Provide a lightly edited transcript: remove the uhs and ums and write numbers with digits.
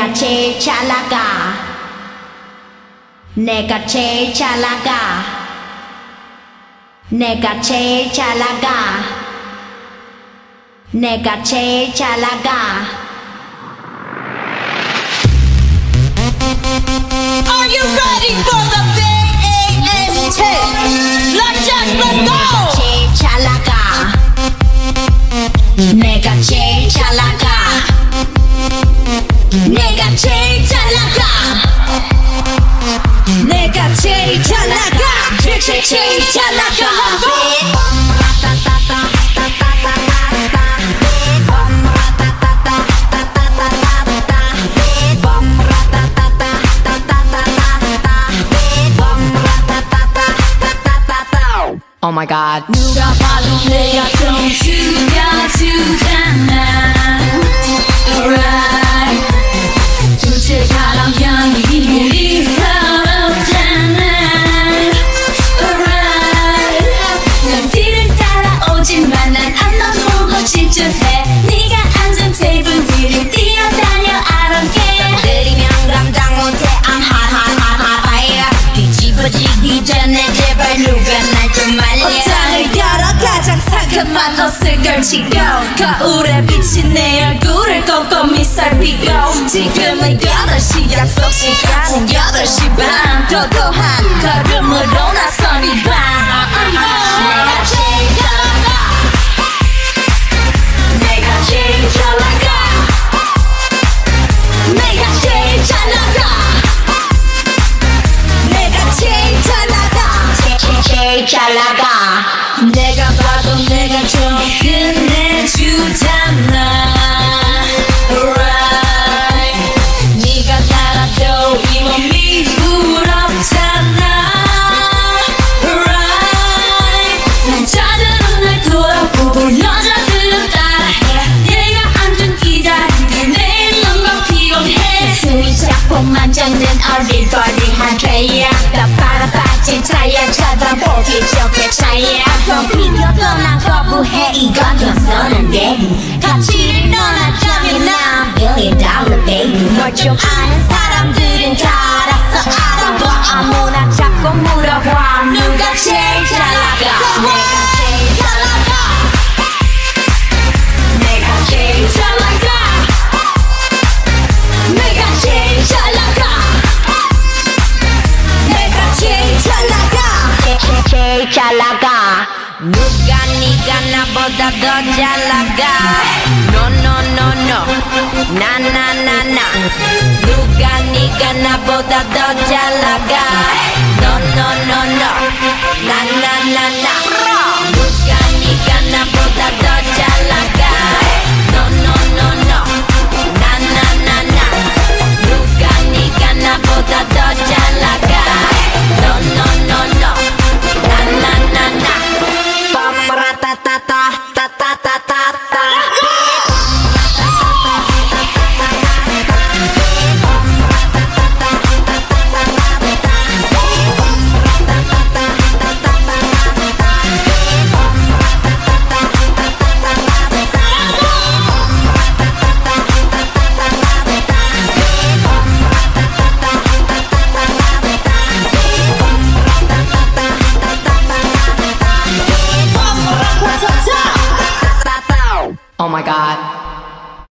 내가 제일 잘 나가. 내가 제일 잘 나가. 내가 제일 잘 나가. 내가 제일 잘 나가. Are you ready for the BAST? Let's just let's go! 내가 제일 잘 나가. 내가 제일 잘 나가. 내가 제일 잘 나가. 내가 제일 잘 나가. 제일 잘 나가. Oh my god. 누가 봐도 내가 좀 죽여주잖아. Alright. 주체가랑 향이 우리 서럽잖아. Alright. 난 뒤를 따라오지만 난 안 넘어고 집중해. 네가 앉은 테이블 위를 뛰어다녀 I don't care. 들이면 감당 못해 I'm hot hot hot hot fire. 뒤집어지기 전에 제발 누가 날 좀 말려. 옷장을 열어 가장 상큼한 옷을 걸치고 거울에 비친 내 얼굴을 꼼꼼히 살피고 지금은 8시 약속 시간은 8시 반 도도한 걸음으로 나선 이 밤 내가 제일 잘 나가. 내가 제일 잘 나가. 내가 제일 잘 나가. 내가 제일 잘 나가. 제일 잘 나가. 내가 봐도 내가 좀 끝내주잖아. Alright. 네가 달아도 이 몸이 부럽잖아. Alright. 난 자주는 날 돌아보고 여자들은 따라해. 내가 앉은 기다리게 내 눈만 피곤해. 숨이 차고 만져는 어릴 거리한 퇴야. 나 바라빠진 타야 쳐다보기 좋게 차야. 더 필요도 난 거부해. 이건 경선한데 가치를 논하자면 난 $1 billion baby. 널 좀 아는 사람들은 다 알아서 알아봐. 아무나 자꾸 물어봐 누가 제일 잘 나가. 내가 제일 잘 나가. 내가 제일 잘 나가. 내가 제일 잘 나가. 내가 제일 잘 나가. 제일 잘 나가. 누가 네가 나보다 더 잘 나가. No no no no 나 나 나 나. 누가 네가 나보다 더 잘 나가. No no no no 나 나 나 나. 누가 네가 나보다 더 잘 나가. No no no no 나 나 나 나. 누가 네가 나보다 더 잘 나가. No no no no 나 나 나 나. Oh my god.